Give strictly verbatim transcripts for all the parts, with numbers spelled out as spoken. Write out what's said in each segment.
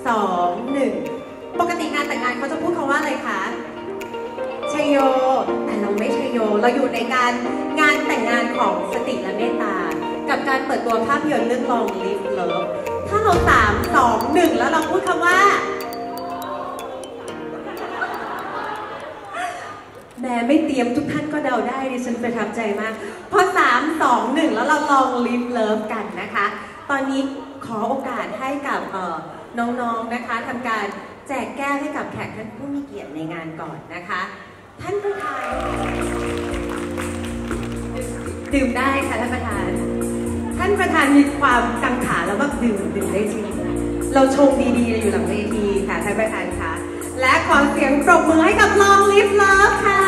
สองหนึ่งปกติงานแต่งงานเขาจะพูดคำว่าอะไรคะชัยโยแต่เราไม่ชัยโยเราอยู่ในการงานแต่งงานของสติและเมตตากับการเปิดตัวภาพยนตร์เรื่อง Long Live Love ถ้าเราสามสองหนึ่งแล้วเราพูดคำว่าแม้ไม่เตรียมทุกท่านก็เดาได้ดิฉันประทับใจมากพอสามสองหนึ่งแล้วเราลอง Live Love กันนะคะตอนนี้ขอโอกาสให้กับน้องๆนะคะทำการแจกแก้วให้กับแขกท่านผู้มีเกียรติในงานก่อนนะคะท่านประธานดื่มได้ค่ะท่านประธานท่านประธานมีความกังขาแล้วก็ดื่มดื่มได้จริงเราชมดีๆอยู่หลังเวทีค่ะท่านประธานคะและขอเสียงปรบมือให้กับ Long Live Love ค่ะ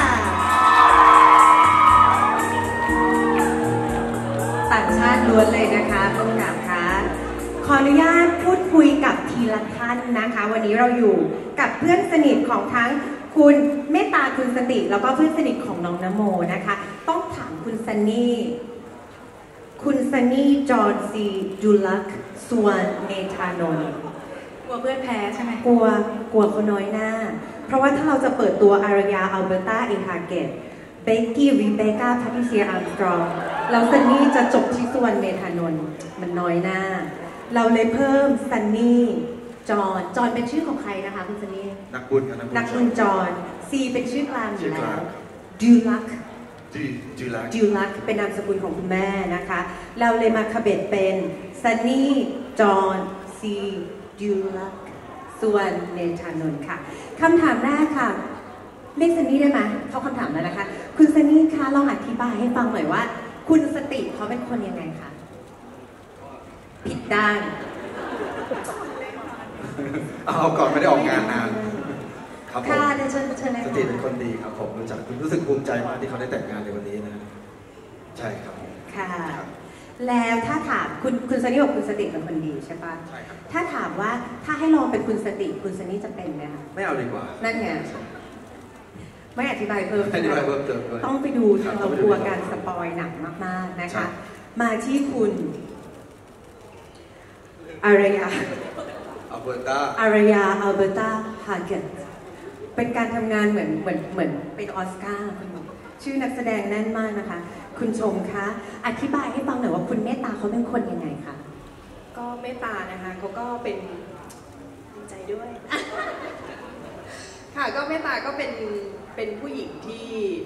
ต่างชาติล้วนเลยนะคะผู้กำกับคะขออนุญาตพูดคุยกับทีละท่านนะคะวันนี้เราอยู่กับเพื่อนสนิทของทั้งคุณเมตตาคุณสติแล้วก็เพื่อนสนิทของน้องนโมนะคะต้องถามคุณซันนี่คุณซันนี่จอร์นซีจูลักส่วนเมธานนท์กลัวเพื่อนแพ้ใช่ไหมกลัวกลัวเขาน้อยหน้าเพราะว่าถ้าเราจะเปิดตัวอารยาอัลเบอร์ตาเอฮาเกตเบกกี้รีเบคก้าพาทิเซียอาร์มสตรองแล้วซันนี่จะจบที่ส่วนเมธานนท์มันน้อยหน้าเราเลยเพิ่มซันนี่จอห์นจอห์นเป็นชื่อของใครนะคะคุณซันนี่นักบุญนักบุญจอห์นซีเป็นชื่อกลางอยู่แล้วดูลักดูลักดูลักเป็นนามสกุลของคุณแม่นะคะเราเลยมาขบเบ็ดเป็นซันนี่จอห์นซีดูลักส่วนเมธานนท์ค่ะคำถามแรกค่ะเรียกซันนี่ได้ไหมเขาคำถามแล้วนะคะคุณซันนี่คะลองอธิบายให้ฟังหน่อยว่าคุณสติเขาเป็นคนยังไงคะผิดด้านเอาก่อนไม่ได้ออกงานนานครับผมค่ะเดี๋ยวเชิญเชิญเลยสติเป็นคนดีครับผมรู้จักรู้สึกภูมิใจมากที่เขาได้แต่งงานในวันนี้นะใช่ครับค่ะแล้วถ้าถามคุณคุณซันนี่บอกคุณสติเป็นคนดีใช่ปะใช่ครับถ้าถามว่าถ้าให้ลองเป็นคุณสติคุณซันนี่จะเป็นไหมคะไม่เอาดีกว่านั่นไงไม่อธิบายเพิ่มอธิบายเพิ่มเติมต้องไปดูเรากลัวการสปอยหนักมากๆนะคะมาที่คุณอารยาอัลเบอร์ตาอารยาอัลเบอร์ตาฮาเกตเป็นการทำงานเหมือนเหมือนเหมือนเป็นออสการ์คุณชื่อนักแสดงแน่นมากนะคะคุณชมคะอธิบายให้ฟังหน่อยว่าคุณเมตตาเขาเป็นคนยังไงคะก็เมตตานะคะเขาก็เป็นดีใจด้วย ค่ะก็เมตตาก็เป็นเป็นผู้หญิงที่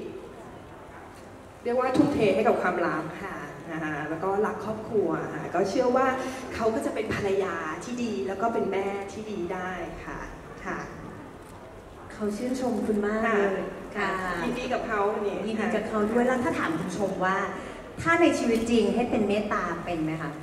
เรียกว่าทุ่มเทให้กับความรักค่ะนะคะแล้วก็รักครอบครัวค่ะก็เชื่อว่าเขาก็จะเป็นภรรยาที่ดีแล้วก็เป็นแม่ที่ดีได้ค่ะค่ะเขาชื่นชมคุณมากเลยค่ะยินดีกับเขาเนี่ยยินดีกับเขาด้วยแล้วถ้าถามคุณชมว่าถ้าในชีวิตจริงให้เป็นเมตตาเป็นไหมคะ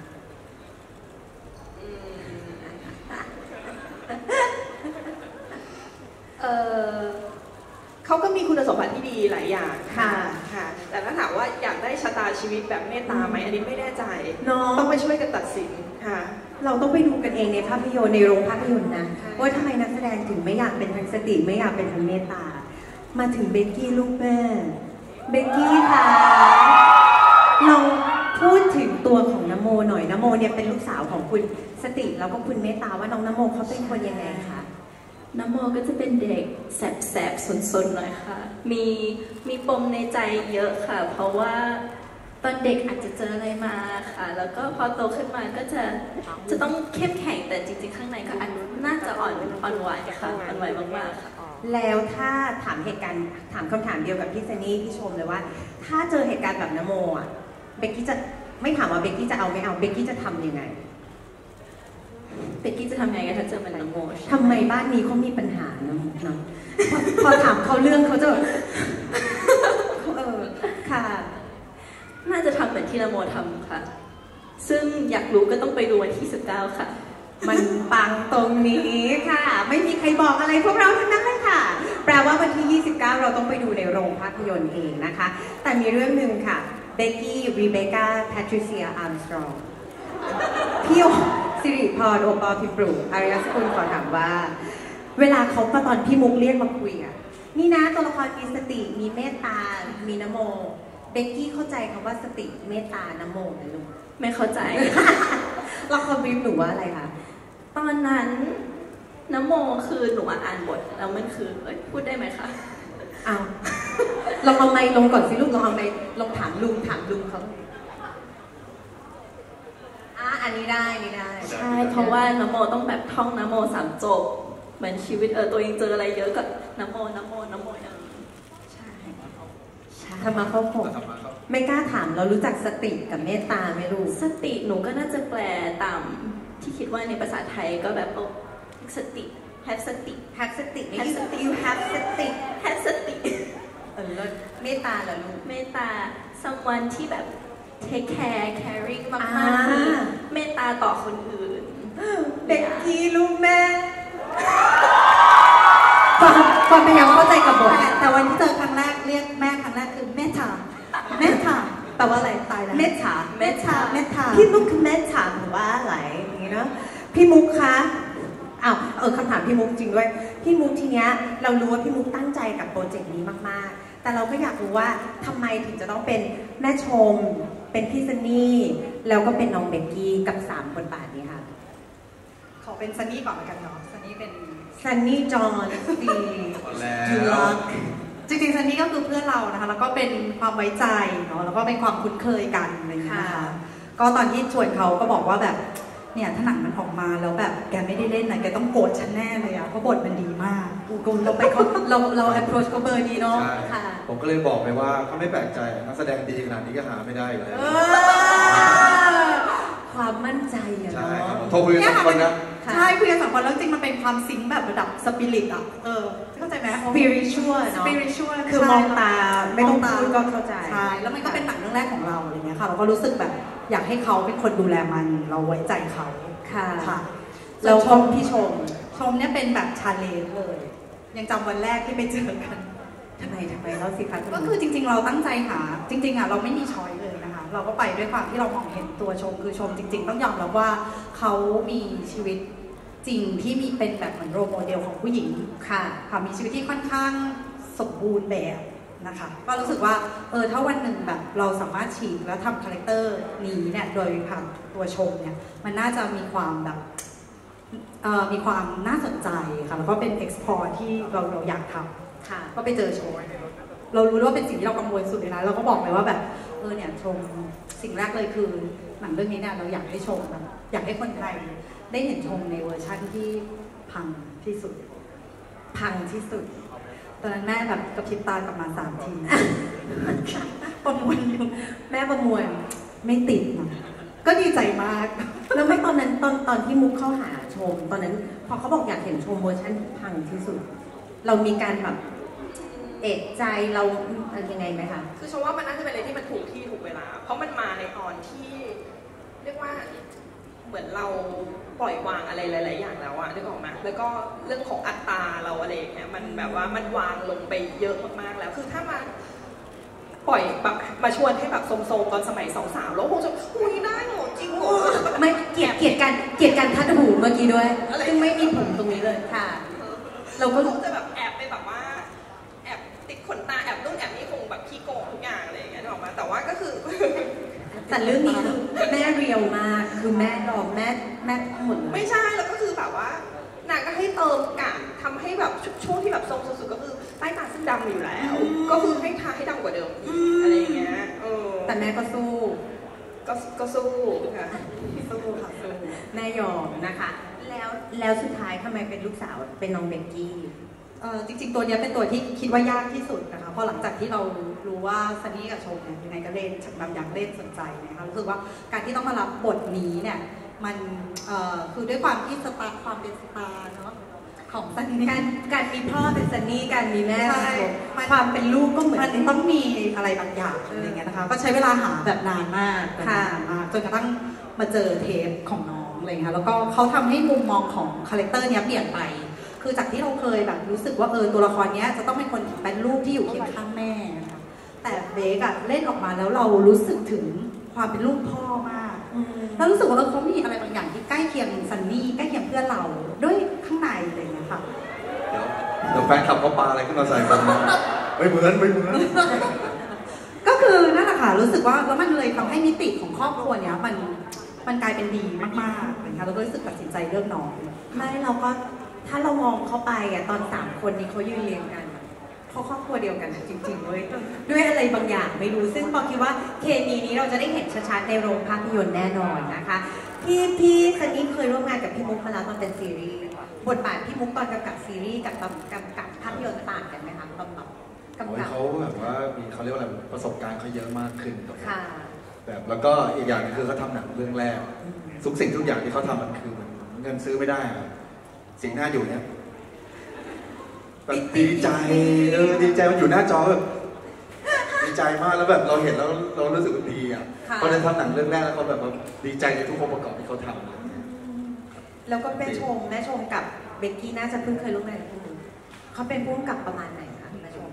เออเขาก็มีคุณสมบัติที่ดีหลายอย่างค่ะค่ะแต่ถ้าถามว่าอยากได้ชะตาชีวิตแบบเมตตาไหมอันนี้ไม่แน่ใจต้องไปช่วยกันตัดสินค่ะเราต้องไปดูกันเองในภาพยนตร์ในโรงภาพยนตร์นะว่าทำไมนักแสดงถึงไม่อยากเป็นทั้งสติไม่อยากเป็นทั้งเมตตามาถึงเบกกี้ลูกแม่เบกกี้ค่ะลองพูดถึงตัวของนโมหน่อยนโมเนี่ยเป็นลูกสาวของคุณสติแล้วก็คุณเมตตาว่าน้องนโมเขาเป็นคนยังไงคะนโมก็จะเป็นเด็กแสบๆซนๆหน่อยค่ะมีมีปมในใจเยอะค่ะเพราะว่าตอนเด็กอาจจะเจออะไรมาค่ะแล้วก็พอโตขึ้นมาก็จะจะต้องเข้มแข็งแต่จริงๆข้างในก็น่าจะอ่อนอ่อนไหวค่ะอ่อนไหวมากๆค่ะแล้วถ้าถามเหตุการณ์ถามคำถามเดียวกับพี่ซันนี่พี่ชมเลยว่าถ้าเจอเหตุการณ์แบบนโมอ่ะเบกกี้จะไม่ถามว่าเบกกี้จะเอาไม่เอาเบกกี้จะทำยังไงเบกกี้จะทำยังไงถ้าเจอมันนโมทำไมบ้านนี้เขามีปัญหาเนาะพอถามเขาเรื่องเขาจะเออค่ะน่าจะทำเหมือนที่นโมทำค่ะซึ่งอยากรู้ก็ต้องไปดูวันที่สิบเก้าค่ะมันปังตรงนี้ค่ะไม่มีใครบอกอะไรพวกเราทั้งนั้นเลยค่ะแปลว่าวันที่ยี่สิบเก้าเราต้องไปดูในโรงภาพยนตร์เองนะคะแต่มีเรื่องหนึ่งค่ะเบกกี้รีเบคก้าแพทริเซียอาร์มสตรองพี่โอสิริพรโอปอล์พิปรุอารยสกุลขอถามว่าเวลาเขาตอนพี่มุกเรียกมาคุยอ่ะนี่นะตัวละครมีสติมีเมตตามีนโมเบกกี้เข้าใจคำว่าสติเมตตานโมไหมลูกไม่เข้าใจละครบีบหนูว่าอะไรคะตอนนั้นนโมคือหนูอ่านบทแล้วมันคือเอ้ยพูดได้ไหมคะอ้าวลองเอาไมค์ลงก่อนสิลูกลองเอาไมค์ลองถามลุงถามลุงเขาอ่ะอันนี้ได้นี่ได้ใช่เพราะว่านโมต้องแบบท่องนโมสามจบเหมือนชีวิตเออตัวเองเจออะไรเยอะก็นโมนโมนโมอย่างนี้ใช่ธรรมะเข้าผมไม่กล้าถามเรารู้จักสติกับเมตตาไหมลูกสติหนูก็น่าจะแปลตามที่คิดว่าในภาษาไทยก็แบบโอ้สติ have สติ have สติ have สติ you have สติ have สติเออแล้วเมตตาเหรอลูกเมตตา someone ที่แบบ take care caring มากๆมีเมตตาต่อคนอื่นเด็กกี้ลูกแม่ฟังฟังพยายามเข้าใจกับบทแต่วันที่เจอครั้งแรกเรียกแม่ครั้งแรกคือเมตตาเมตตาแปลว่าอะไรตายแล้วเมตตาเมตตาเมตตาพี่มุกคือเมตตาหรือว่าอะไรอย่างนี้เนาะพี่มุกคะอ้าวเออคำถามพี่มุกจริงด้วยพี่มุกทีเนี้ยเรารู้ว่าพี่มุกตั้งใจกับโปรเจกต์นี้มากๆแต่เราก็อยากรู้ว่าทำไมถึงจะต้องเป็นแม่ชมเป็นพี่ซันนี่แล้วก็เป็นน้องเบกกี้กับสามบทบาทนี้ค่ะขอเป็นซันนี่ก่อนละกันเนาะซันนี่เป็นซันนี่จอห์นสตีจูล็อกจริงๆซันนี่ก็คือเพื่อนเรานะคะแล้วก็เป็นความไว้ใจเนาะแล้วก็เป็นความคุ้นเคยกันอะไรอย่างเงี้ยนะคะก็ตอนที่ชวนเขาก็บอกว่าแบบเนี่ยถ้าหนังมันออกมาแล้วแบบแกไม่ได้เล่นนะแกต้องโกรธฉันแน่เลยอ่ะเพราะบทมันดีมากกูเราไปเขาเราเรา approach เขาเบอร์นี้เนาะค่ะผมก็เลยบอกไปว่าเขาไม่แปลกใจนักแสดงดีขนาดนี้ก็หาไม่ได้เลยความมั่นใจอะเนาะโทรคุยกันสองคนนะใช่คุยกันสองคนแล้วจริงมันเป็นความซิงค์แบบระดับสปิริตอ่ะเออเข้าใจไหม spiritual เนาะ spiritual คือมองตาไม่ต้องพูดก็เข้าใจใช่แล้วมันก็เป็นหนังเรื่องแรกของเราอะไรเงี้ยค่ะเราก็รู้สึกแบบอยากให้เขาเป็นคนดูแลมันเราไว้ใจเขาค่ะค่ะเราชมพี่ชมชมเนี่ยเป็นแบบชาเลนจ์เลยยังจำวันแรกที่ไปเจอกันทำไมทำไมเล่าสิคะก็คือจริงๆเราตั้งใจหาจริงๆอ่ะเราไม่มีช้อยเลยนะคะเราก็ไปด้วยความที่เรามองเห็นตัวชมคือชมจริงๆต้องยอมรับว่าเขามีชีวิตจริงที่มีเป็นแบบเหมือนโรลโมเดลของผู้หญิงค่ะค่ะมีชีวิตที่ค่อนข้างสมบูรณ์แบบนะคะก็รู้สึกว่าเออถ้าวันหนึ่งแบบเราสามารถฉีกแล้วทำคาแรคเตอร์นี้เนี่ยโดยผ่านตัวชมเนี่ยมันน่าจะมีความแบบมีความน่าสนใจค่ะแล้วก็เป็น export ที่เราเราอยากทำค่ะก็ไปเจอชมเรารู้ว่าเป็นสิ่งที่เรากังวลสุดเลยนะเราก็บอกเลยว่าแบบเออเนี่ยชมสิ่งแรกเลยคือหนังเรื่องนี้เนี่ยเราอยากให้ชมแบบอยากให้คนไทยได้เห็นชมในเวอร์ชั่นที่พังที่สุดพังที่สุดตอนนั้นแม่แบบกระพริบตากลับมาสามทีประมวลอยู่แม่ประมวลไม่ติดนะก็ดีใจมากแล้วไม่ตอนนั้นตอนตอนที่มุกเข้าหาชมตอนนั้นพอเขาบอกอยากเห็นชมเวอร์ชันพังที่สุดเรามีการแบบเอกใจเรายังไงไหมคะคือชมว่ามันน่าจะเป็นอะไรที่มันถูกที่ถูกเวลาเพราะมันมาในตอนที่เรียกว่าเหมือนเราปล่อยวางอะไรหลายๆอย่างแล้วอะนึกออกไหมแล้วก็เรื่องของอัตราเราอะไรอย่างเงี้ยมันแบบว่ามันวางลงไปเยอะมากๆแล้วคือถ้ามาปล่อยแบบมาชวนให้แบบโซมๆตอนสมัยสาวๆแล้วคงจะคุยได้หรอจริงเหรอไม่เกลียดเกลียดการเกลียดการทัดหูเมื่อกี้ด้วยซึ่งไม่มีผมตรงนี้เลยค่ะเราก็จะแบบแอบไปแบบว่าแอบติดขนตาแอบนู่นแอบนี่คงแบบขี้โกงทุกอย่างอะไรอย่างเงี้ยนึกออกมาแต่ว่าก็คือแต่เรื่องนี้คือแม่เรียวมากคือแม่ดอกแม่แม่หมุนไม่ใช่แล้วก็คือแบบว่านางก็ให้เติมกะทำให้แบบช่วงที่แบบทรงสุดๆก็คือใต้ตาซึ่งดำอยู่แล้วก็คือให้ทาให้ดำกว่าเดิมอะไรอย่างเงี้ยแต่แม่ก็สู้ก็ก็สู้ค่ะสู้ค่ะสู้แม่ยอมนะคะแล้วแล้วสุดท้ายทำไมเป็นลูกสาวเป็นน้องเบกกี้จริงๆตัวนี้เป็นตัวที่คิดว่ายากที่สุดนะคะเพราะหลังจากที่เรารู้ว่าซันนี่กับชมเนี่ยยังไงก็เล่นแบบอยากเล่นสนใจนะคะรู้สึกว่าการที่ต้องมารับบทนี้เนี่ยมันคือด้วยความที่สตาร์ความเป็นสตาร์เนาะของซันนี่การการมีพ่อเป็นซันนี่การมีแม่ความเป็นลูกก็เหมือนมันต้องมีอะไรบางอย่างอะไรเงี้ยนะคะก็ใช้เวลาหาแบบนานมากนานมากจนกระทั่งมาเจอเทปของน้องอะไรเงี้ยแล้วก็เขาทำให้มุมมองของคาแรคเตอร์เนี้ยเปลี่ยนไปคือจากที่เราเคยแบบรู้สึกว่าเออตัวละครนี้จะต้องเป็นคนเป็นลูกที่อยู่เคียงข้างแม่นะคะแต่เบคอะเล่นออกมาแล้วเรารู้สึกถึงความเป็นลูกพ่อมากแล้วรู้สึกว่าเขามีอะไรบางอย่างที่ใกล้เคียงซันนี่ใกล้เคียงเพื่อนเราด้วยข้างในอะไรอย่างเงี้ยค่ะเดี๋ยวแฟนคลับเขาปาอะไรขึ้นมาใส่ผมไม่เหมือนไม่เหมือนก็คือนั่นแหละค่ะรู้สึกว่าแล้วมันเลยทำให้มิติของครอบครัวเนี้ยมันมันกลายเป็นดีมากๆนะคะเราก็รู้สึกตัดสินใจเลือกน้องไม่เราก็ถ้าเรามองเข้าไปอ่ะตอนสามคนนี้เขายืนเรียงกันเขาครอบครัวเดียวกันจริงๆเว้ยด้วยอะไรบางอย่างไม่รู้ซึ่งปอคิดว่าเคมีนี้เราจะได้เห็นชัดๆในโรงภาพยนตร์แน่นอนนะคะพี่พี่ซันนี่เคยร่วมงานกับพี่มุกมาแล้วตอนเป็นซีรีส์บทบาทพี่มุกตอนกำกับซีรีส์กับตอนกำกับภาพยนตร์ต่างกันไหมคะตอนแบบกำกับเขาแบบว่ามีเขาเรียกว่าอะไรประสบการณ์เขาเยอะมากขึ้นครับค่ะแบบแล้วก็อีกอย่างนึงคือเขาทำหนังเรื่องแรกทุกสิ่งทุกอย่างที่เขาทำมันคือมันเงินซื้อไม่ได้อะสิ่งหน้าอยู่เนี่ยแบบดีใจเออดีใจมันอยู่หน้าจอแบบดีใจมากแล้วแบบเราเห็นแล้วเรารู้สึกดีอ่ะเขาได้ทำหนังเรื่องแรกแล้วเขาแบบว่าดีใจในทุกองค์ประกอบที่เขาทำแล้วก็แม่ชมแม่ชมกับเบกกี้น่าจะเพิ่งเคยร่วมงานกับพี่มุกเขาเป็นผู้กำกับประมาณไหนคะแม่ชม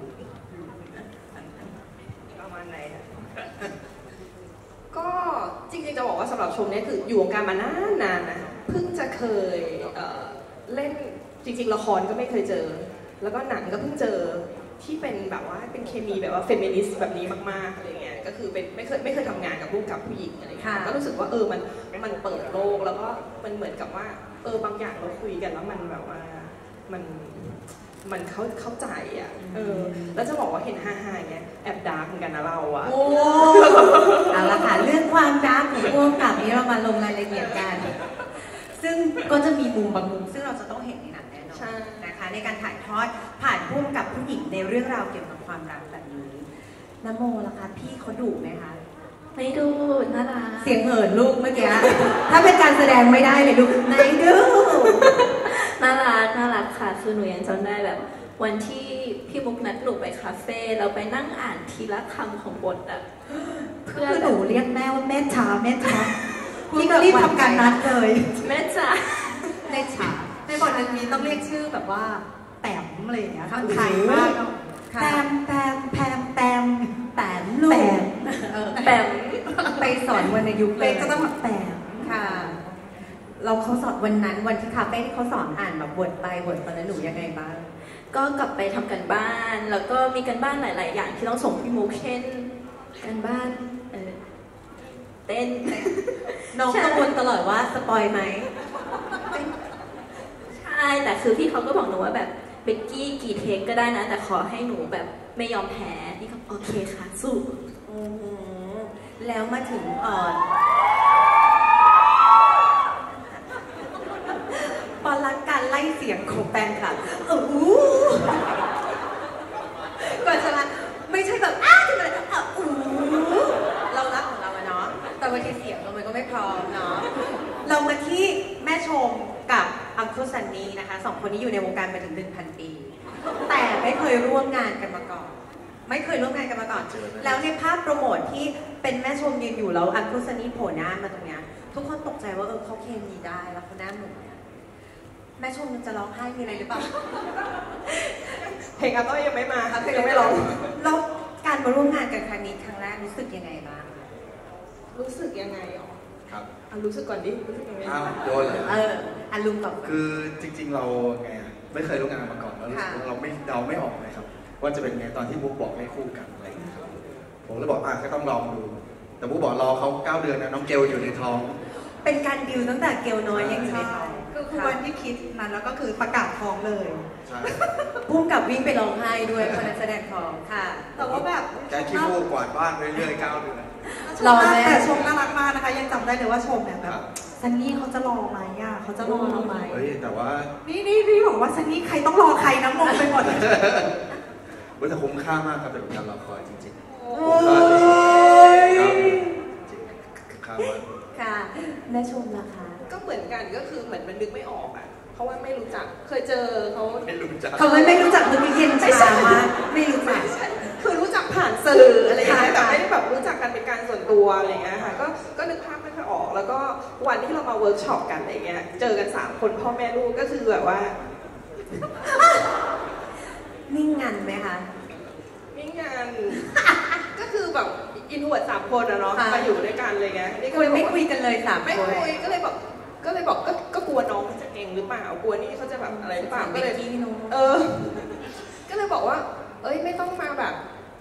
ประมาณไหนนะก็จริงๆจะบอกว่าสำหรับชมเนี่ยคืออยู่วงการมานานๆ นะเพิ่งจะเคยเอ่อเล่นจริงๆละครก็ไม่เคยเจอแล้วก็หนังก็เพิ่งเจอที่เป็นแบบว่าเป็นเคมีแบบว่าเฟมินิสต์แบบนี้มากๆอะไรเงี้ยก็คือเป็นไม่เคยไม่เคยทำงานกับผู้กำกับผู้หญิงอะไรเงี้ยก็รู้สึกว่าเออมันมันเปิดโลกแล้วก็มันเหมือนกับว่าเออบางอย่างเราคุยกันแล้วมันแบบว่ามันมันเข้าเข้าใจอ่ะเออแล้วจะบอกว่าเห็นฮ่าๆอย่างเงี้ยแอบดาร์กเหมือนกันนะเราอ่ะโอ้เอาละค่ะเรื่องความดาร์กของผู้กำกับนี้เรามาลงรายละเอียดกันซึ่งก็จะมีมุมบางมุมซึ่งเราจะต้องเห็นในหนังแน่นอนนะคะในการถ่ายทอดผ่านผู้กำกับผู้หญิงในเรื่องราวเกี่ยวกับความรักแบบนี้น้ำโมล่ะคะพี่เขาดุไหมคะไม่ดูน่ารักเสียงเหินลูกเมื่อกี้ถ้าเป็นการแสดงไม่ได้เลยลูกไหนดูน่ารักน่ารักค่ะคือหนูยังจำได้แบบ วันที่พี่มุกนัดหนูไปคาเฟ่เราไปนั่งอ่านทีละคำของบทอะเพื่อคือหนูเรียกแม่ว่าแม่ช้าแม่ช้าพี่ก็รีบทำการนัดเลยแม่จ๋าแม่ช้าในบทเรื่องนี้ต้องเรียกชื่อแบบว่าแต้มอะไรอย่างเงี้ยค่ะไทยมากแต้มแต้มแพมแต้มแปมลูกแต้มเออแบบไปสอนวรรณยุกต์เลเล็ยกก็ต้องแบบแต้มค่ะ เราเขาสอนวันนั้นวันที่คาเฟ่ที่เขาสอนอ่านแบบบทไปบทตอนนั้นหนูยังไงบ้างก็กลับไปทำกันบ้าน แล้วก็มีกันบ้านหลาย ๆ อย่างที่ต้องส่งพี่มุกเช่นกันบ้านเออเต้นน้องกังวลตลอดว่าสปอยไหมใช่แต่คือพี่เขาก็บอกหนูว่าแบบเบกกี้กี่เทคก็ได้นะแต่ขอให้หนูแบบไม่ยอมแพ้นี่ก็โอเคค่ะสู้อือหือแล้วมาถึงเอ่อปอนรักการไล่เสียงของแฟนคลับเอออู้ก่อนจะมาไม่ใช่แบบอ้าวจะมาเลยอ่ะอู้เรารักของเราอะเนาะแต่บางทีเสียงเรามันก็ไม่พร้อมเนาะเรามาที่แม่ชมกับอังคุซันนี่นะคะสองคนนี้อยู่ในวงการมาถึงหนึ่งพันปี แต่ไม่เคยร่วมงานกันมาก่อน ไม่เคยร่วมงานกันมาก่อน แล้วในภาพโปรโมทที่เป็นแม่ชมยืนอยู่แล้วอังคุซันนี่โผล่หน้ามาตรงเนี้ยทุกคนตกใจว่าเออเขาเคมีได้แล้วเขาหน้าเหมือนแม่ชมจะร้องไห้มีอะไรหรือเปล่าเพลงอาต้อยยังไม่มาค่ะเพลงยังไม่ร้องแล้วการมาร่วมงานกันครั้งนี้ครั้งแรกรู้สึกยังไงบ้างรู้สึกยังไงอ๋อครับอ่ะรู้สึกก่อนดิรู้สึกยังไงอ้าวโดนเลยเอออันลุงตอบคือจริงๆเราไงอะไม่เคยร่วมงานมาก่อนแล้วรู้สึกว่าเราไม่เดาไม่ออกเลยครับว่าจะเป็นไงตอนที่บุ๊กบอกให้คู่กันอะไรอย่างเงี้ยครับผมเลยบอกอ่ะก็ต้องลองดูแต่บุ๊กบอกรอเขาเก้าเดือนนะน้องเกลอยู่ในท้องเป็นการดิวตั้งแต่เกลน้อยยังอยู่ในท้องคือคือวันที่คิดนั้นแล้วก็คือประกาศท้องเลยใช่พุ่มกับวิ่งไปร้องไห้ด้วยคนนักแสดงท้องค่ะแต่ว่าแบบแกขี้มูกกวาดบ้านเรื่อยๆเก้าเดือนรอแต่ชมน่ารักมากนะคะยังจำได้เลยว่าชมเนี่ยแบครับ บซันนี่เขาจะรอไหมอ่ะเขาจะรอเราไหมเฮ้ยแต่ว่านี่นี่นี่บอกว่าซันนี่ใครต้องรอใครนะงงไปหมดเว้ยแต่คุ้มค่ามากครับเป็นการรอคอยจริงๆโอ้คุ้มค่าที่สุดเก้าเดือนจริงๆคุ้มค่ามากค่ะแม่ชมล่ะคะก็เหมือนกันก็คือเหมือนมันนึกไม่ออกอ่ะเพราะว่าไม่รู้จักเคยเจอเขาไม่รู้จักเขาไม่รู้จักคือมีเย็นชามากไม่รู้จักไม่ใช่คือรู้จักผ่านสื่ออะไรอย่างเงี้ยแต่ไม่ได้แบบรู้จักกันเป็นการส่วนตัวอะไรอย่างเงี้ยค่ะก็ก็นึกภาพไม่ค่อยออกแล้วก็วันที่เรามาเวิร์กช็อปกันอะไรเงี้ยเจอกันสามคนพ่อแม่ลูกก็คือแบบว่านิ่งงันไหมคะมีงาน ก็คือแบบอินโทรเวิร์ตสามคนอะเนาะค่ะมาอยู่ด้วยกันเลยไงนี่ก็คุเลย ยไม่บอกว่าคุยกันเลยสามไม่คนคุยก็เลยบอกก็เลยบอกก็ก็กลัวน้องจะเก่งหรือเปล่ากลัวนี่เขาจะแบบอะไรหรือเปล่าก็เลยที่น้องเออ ก็เลยบอกว่า เอ้ยไม่ต้องมาแบบ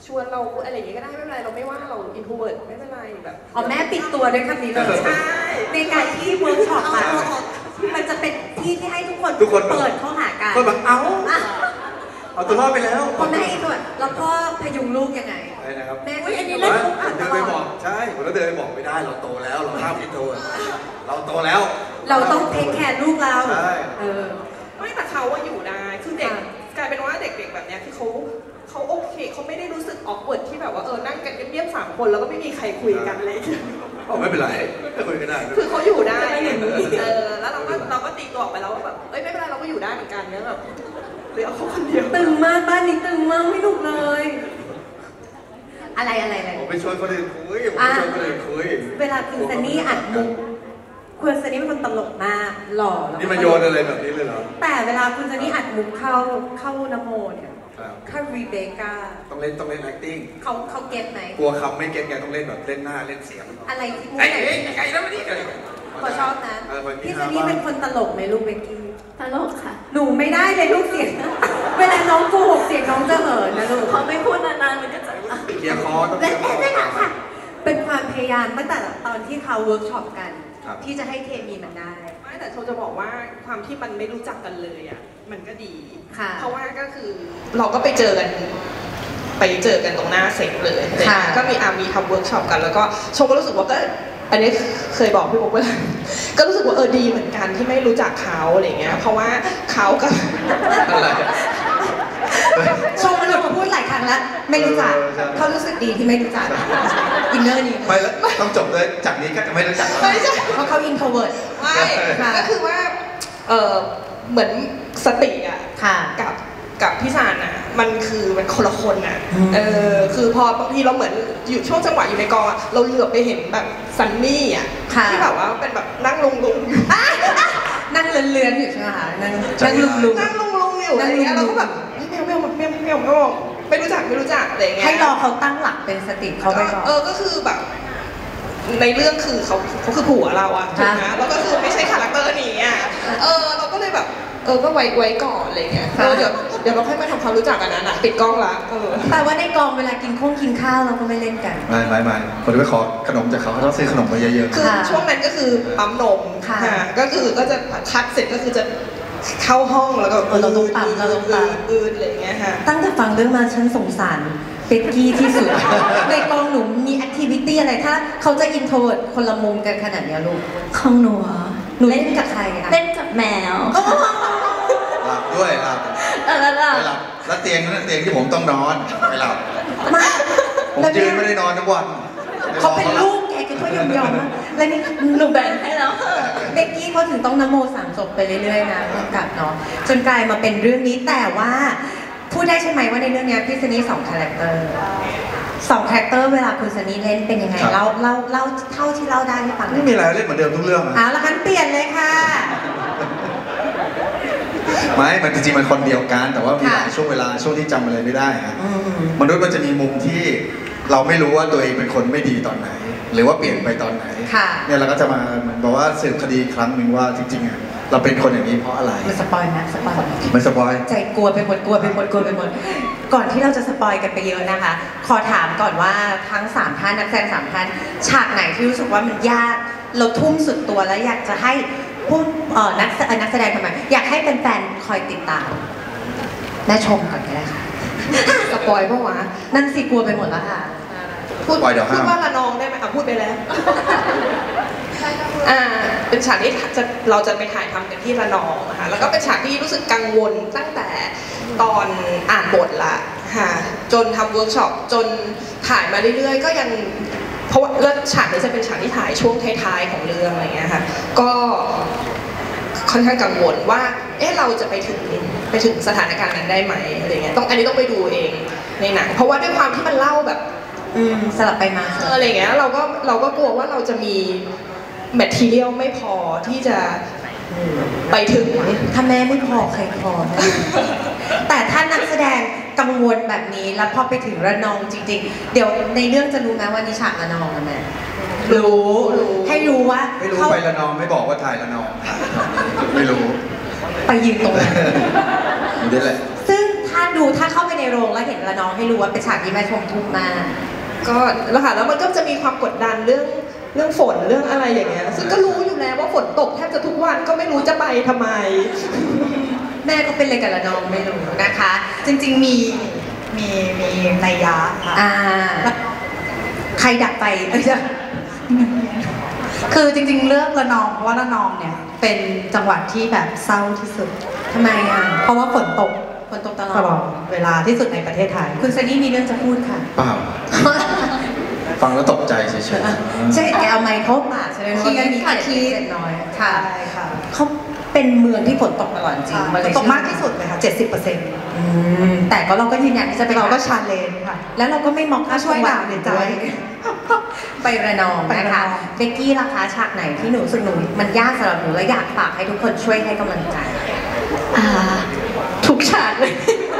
ชวนเราอะไรอย่างเงี้ยก็ได้ไม่เป็นไรเราไม่ว่าเราอินโทรเวิร์ตไม่เป็นไรแบบอ๋อแม่ปิดตัวด้วยคำนี้เลยใช่ในการที่เวิร์กช็อปอะมันจะเป็นที่ที่ให้ทุกคนทุกคนเปิดเข้าหากันก็แบบเอ้าอ่ะเอาตัวรอดไปแล้วพอแม่อีกตัวแล้วพ่อพยุงลูกยังไงใช่นะครับแม่ก็อันนี้เล่นมุกผอ่ะมตเดินลไปอบอกดใช่ผมก็เดินไปบอกไม่ได้เราโตแล้วเราห้ามอินโทรเราโตแล้วเราต้องเทคแคร์ลูกเราใช่เออไม่แต่เขาว่าอยู่ได้คือเด็กค่ะกลายเป็นว่าเด็กๆแบบเนี้ยคือเขาเขาโอเคเขาไม่ได้รู้สึกออกเวิร์ดที่แบบว่าเออนั่งกันเงียบๆสามคนแล้วก็ไม่มีใครคุยกันเลยอ๋อไม่เป็นไรก็คุยกันได้คือเขาอยู่ได้เออแล้วเราก็เราก็ตีตัวออกไปแล้วว่าแบบเอ้ยไม่เป็นไรเราก็อยู่ได้เหมือนกันเนี่ยแบบเหลือเขาคนเดียวตึงมากบ้านนี้ตึงมากไม่หนุกเลย อะไรอะไรอะไรผมไปชวนคนอื่นคุยผมไปชวนคนอื่นคุยเวลาคุณซันนี่อัดมุกคุณซันนี่เป็นคนตลกมากหล่อแล้วนี่มาโยนอะไรแบบนี้เลยเหรอแต่เวลาคุณซันนี่อัดมุกเข้าเข้านโมเนี่ยครับเข้ารีเบคก้าต้องเล่นต้องเล่น acting เขาเขาเก็ตไหมกลัวคำไม่เก็ตไงต้องเล่นแบบเล่นหน้าเล่นเสียงอะไรที่มุกไอ้ไหนไอ้ไอ้แล้วมันนี่เลยพอชอบนะเออมันมีพี่ซันนี่เป็นคนตลกไหมลูกเบกกี้ตลกค่ะหนูไม่ได้เลยลูกเสียง เวลาน้องโกหกเสียงน้องจะเหินนะลูกพอไม่พูดนานๆมันก็จะเคลียร์คอต้องเคและลียร์คอและนั่นค่ะ เป็นความพยายามตั้งแต่ตอนที่เขาเวิร์กช็อปกันครับที่จะให้เคมีมันได้ไม่แต่โชจะบอกว่าความที่มันไม่รู้จักกันเลยอ่ะมันก็ดีค่ะเพราะว่าก็คือเราก็ไปเจอกันไปเจอกันตรงหน้าเซ็ตเลยค่ะก็มีอามีทำเวิร์กช็อปกันแล้วก็โชก็รู้สึกว่าก็อันนี้เคยบอกพี่บุ๊กไปแล้วก็รู้สึกว่าเออดีเหมือนกันที่ไม่รู้จักเขาอะไรเงี้ยเพราะว่าเขาก็อะไรชมมันหลุดมาพูดหลายครั้งแล้ว ไม่รู้จักเออใช่เขารู้สึกดีที่ไม่รู้จัก อินเนอร์นี้ไม่แล้วต้องจบด้วยจากนี้ก็จะไม่รู้จักแล้วไม่ใช่เพราะเขาอินโทรเวิร์ดไม่ค่ะก็คือว่าเออเหมือนสติอ่ะค่ะกับกับพี่สารน่ะมันคือมันคนละคนน่ะอืมเออคือพอบางทีเราเหมือนอยู่ช่วงจังหวะอยู่ในกองอะเราเหลือบไปเห็นแบบซันนี่อ่ะค่ะที่แบบว่าเป็นแบบนั่งลงลงๆอยู่นั่งเลื้อนๆอยู่ใช่ไหมคะนั่งนั่งลุมนั่งลงลงๆอยู่อะไรเงี้ยเราก็แบบเฮ้ยแมวแมวแมวแมวแมวไม่รู้จักไม่รู้จักอะไรเงี้ๆยให้รอเขาตั้งหลักเป็นสติเขาไปก่อนเออก็คือแบบในเรื่องคือเขาเขาคือผัวเราอะถูกไหมแล้วก็คือไม่ใช่คาแรคเตอร์นี้อะเออเราก็เลยแบบเออก็ไว้ไว้ก่อนอะไรเงี้ยค่ะเออเดี๋ยวเดี๋ยวเราค่อยมาทำความรู้จักกันนะนะปิดกล้องละเออแต่ว่าในกองเวลากินข้งกินข้าวเราก็ไม่เล่นกันไม่ไม่ไม่ผมจะไปขอขนมจากเขาเขาต้องซื้อขนมมาเยอะคือค่ะช่วงนั้นก็คือปั๊มนมค่ะอ่าก็คือก็จะคัดเสร็จก็คือจะเข้าห้องแล้วก็เออเราต้องปั๊มเราต้องปั๊มอืดอะไรเงี้ยค่ะตั้งแต่ฟังเรื่องมาฉันสงสารเป็กกี้ที่สุด ในกองหนูมีแอคทิวิตี้อะไรถ้าเขาจะอินโทรเวิร์ดคนละมุมกันขนาดเนี้ยลูกของหนูเหรอหนูเล่นกับใครอะเล่นกับแมวโอ้โหๆหลับด้วยหลับแล้วแล้วไปหลับแล้วเตียงนั้นเตียงที่ผมต้องนอนไปหลับมาผมยืนไม่ได้นอนทั้งวันเขาเป็นลูกแกแกก็ยอมยอมๆมากแล้วนี่หนูแบ่งให้แล้วเบกกี้เขาถึงต้องนโมสามจบไปเรื่อยๆนะกำกับเนาะจนกลายมาเป็นเรื่องนี้แต่ว่าพูดได้ใช่ไหมว่าในเรื่องเนี้ยพี่ซันนี่สองคาแรคเตอร์สองคาแรคเตอร์เวลาคุณซันนี่เล่นเป็นยังไงเล่าเล่าเล่าเท่าที่เล่าได้ให้ฟังหน่ไม่อยมีอะไรเล่นเหมือนเดิมทุกเรื่องอะเอาละงั้นเปลี่ยนเลยค่ะไม่มันจริงๆมันคนเดียวกัน แต่ว่ามีหลายค่ะช่วงเวลาช่วงที่จำอะไรไม่ได้อะอืมมนุษย์มันจะมีมุมที่เราไม่รู้ว่าตัวเองเป็นคนไม่ดีตอนไหน หรือว่าเปลี่ยนไปตอนไหนค่ะเนี่ยเราก็จะมาบอกว่าสืบคดีครั้งหนึ่งว่าจริงๆอะเราเป็นคนอย่างนี้เพราะอะไรมันสปอยนะสปอยไม่สปอยใจกลัวไปหมดกลัวไปหมดกลัวไปหมดก่อนที่เราจะสปอยกันไปเยอะนะคะ ขอถามก่อนว่าทั้งสามท่านนักแสดงสามท่านฉากไหนที่รู้สึกว่ามันยากเราทุ่มสุดตัวแล้วอยากจะให้ผู้เอ่อนักแสเอ่อนักแสดงทำไมอยากให้แฟนๆคอยติดตามและชมก่อนก็ได้ค่ะสปอยปะวะนั่นสิกลัวไปหมดแล้วค่ะพูดปล่อยเดี๋ยวพูห้าดมว่าละนองได้ไหมอ่ะพูดไปแล้ว อ่าเป็นฉากที่จะเราจะไปถ่ายทำกันที่ระนองนะคะแล้วก็เป็นฉากที่รู้สึกกังวลตั้งแต่ตอนอ่านบทละค่ะจนทำเวิร์กช็อปจนถ่ายมาเรื่อยๆ ก็ยังเพราะว่าแล้วฉากนี้จะเป็นฉากที่ถ่ายช่วงท้ายๆของเรื่องอะไรเงี้ยค่ะก็ค่อนข้างกังวลว่า เอ๊ะเราจะไปถึงไปถึงสถานการณ์นั้นได้ไหมอะไรเงี้ยต้องอันนี้ต้องไปดูเองในหนังเพราะว่าด้วยความที่มันเล่าแบบอืมสลับไปมาสเอลัอบ อะไรอย่างเงี้ยเราก็เราก็กลัวว่าเราจะมีแมททีเรียลไม่พอที่จะไปถึงถ้าแม่ไม่พอใครพอแม่ แต่ถ้านักแสดงกังวลแบบนี้แล้วพอไปถึงระนองจริงๆ เดี๋ยวในเรื่องจะรู้ไหมว่านิฉากระนองนะแม่รู้ให้รู้ว่าไม่รู้เขาไปละนองไม่บอกว่าถ่ายละนองไม่รู้ไปยืนตรงนั้นอยู่นี่แหละซึ่งถ้าดูถ้าเข้าไปในโรงแล้วเห็นละน้องให้รู้ว่าเป็นฉากที่แม่ชมทุ่มมากก็แล้วค่ะแล้วมันก็จะมีความกดดันเรื่องเรื่องฝนเรื่องอะไรอย่างเงี้ยซึ่งก็รู้อยู่แล้วว่าฝนตกแทบจะทุกวันก็ไม่รู้จะไปทำไมแม่ก็เป็นอะไรกับละน้องไม่รู้นะคะจริงๆมีมีมีนัยยะค่ะอ่า ใครดักไปเอ้ยจะคือจริงๆเลือกระนองเพราะว่าระนองเนี่ยเป็นจังหวัดที่แบบเศร้าที่สุดทำไมอ่ะเพราะว่าฝนตกฝนตกตลตลออดดเวลาที่สุดในประเทศไทยคุณซันนี่มีเรื่องจะพูดค่ะเปล่า ฟังแล้วตกใจเฉยใช่แกเอาไม้เข้าปากใช่ไหมคิดว่ามีค่ะเศษคิดเล็กน้อยค่ะใช่ค่ะเขาเป็นเมืองที่ฝนตกตลอดจริงนเลยตกมากที่สุดเลยค่ะเจ็ดสิบเปอร์เซ็นต์อืมแต่ก็เราก็ยืนยันที่จะไปเราก็หชาเลนจ์ค่ะแล้วเราก็ไม่มองค่าช่วยจังหด่าในใจด้วยไประนองไประนะนคะองเบกกี้ราคาฉากไหนที่หนูรู้สึกหนูมันยากสำหรับหนูและอยากฝากให้ทุกคนช่วยให้กำลังใจอ่าทุกฉากเลย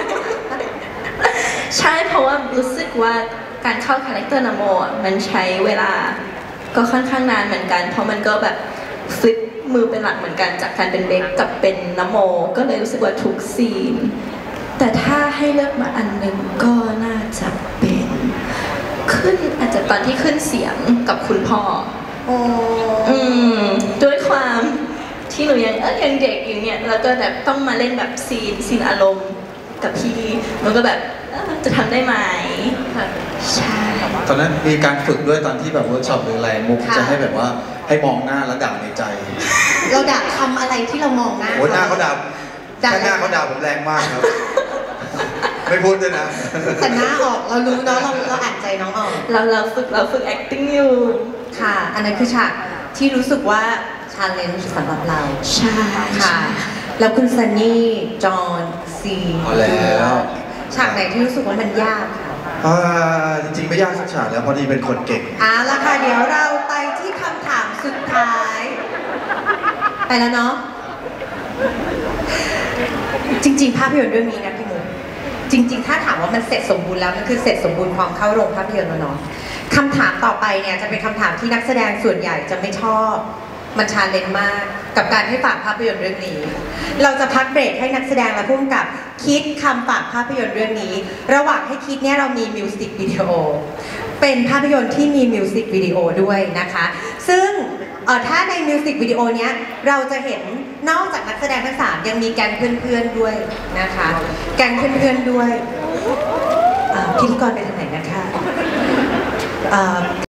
ใช่เพราะว่ารู้สึกว่าการเข้าคาแรคเตอร์นโมอ่ะมันใช้เวลาก็ค่อนข้างนานเหมือนกัน เพราะมันก็แบบฟลิปมือเป็นหลักเหมือนกันจากการเป็นเบคกับเป็นนโม ก็เลยรู้สึกว่าทุกซีน แต่ถ้าให้เลือกมาอันหนึ่งก็น่าจะเป็นขึ้นอาจจะตอนที่ขึ้นเสียงกับคุณพ่อโอ้อืมด้วยความที่หนูยังเออยังเด็กอยู่เนี่ยแล้วก็แบบต้องมาเล่นแบบซีนซีนอารมณ์กับพี่มันก็แบบเอ้อจะทำได้ไหมค่ะใช่ๆ ตอนนั้นมีการฝึกด้วยตอนที่แบบเวิร์กช็อปหรืออะไรมุกจะให้แบบว่าให้มองหน้าแล้วด่าในใจเราด่าคำอะไรที่เรามองหน้าโอ้ยหน้าเขาด่าแค่หน้าเขาด่าผมแรงมากครับ ไม่พูดด้วยนะแต่หน้าออกเรารู้เนาะเราเราอ่านใจน้องออกเราเราฝึกเราฝึก acting อยู่ค่ะ อันนั้นคือฉากที่รู้สึกว่าชาเลนจ์สำหรับเราใช่ค่ะ แล้วคุณซันนี่ จอห์น ซีเอาแล้วฉากไหนที่รู้สึกว่ามันยากค่ะอ่าจริงๆไม่ยากสักฉากแล้วเพราะดีเป็นคนเก่งเอาละค่ะ เดี๋ยวเราไปที่คำถามสุดท้าย ไปแล้วเนาะ จริง ๆ ภาพยนตร์เรื่องนี้นะพี่มุกจริง ๆ ถ้าถามว่ามันเสร็จสมบูรณ์แล้วมันคือเสร็จสมบูรณ์ความเข้าโรงภาพยนตร์แล้วเนาะคำถามต่อไปเนี่ยจะเป็นคำถามที่นักแสดงส่วนใหญ่จะไม่ชอบ มันชาเลนจ์มากกับการให้ฝากภาพยนตร์เรื่องนี้ เราจะพักเบรกให้นักแสดงและผู้กำกับคิดคำฝากภาพยนตร์เรื่องนี้ ระหว่างให้คิดเนี่ยเรามีมิวสิกวิดีโอเป็นภาพยนตร์ที่มีมิวสิกวิดีโอด้วยนะคะ ซึ่งเอ่อถ้าในมิวสิกวิดีโอเนี้ยเราจะเห็นนอกจากนักแสดงทั้งสามยังมีแก๊งเพื่อนๆด้วยนะคะ แก๊งเพื่อนๆด้วยอ่าพิธีกรไปทางไหนนะคะอ่า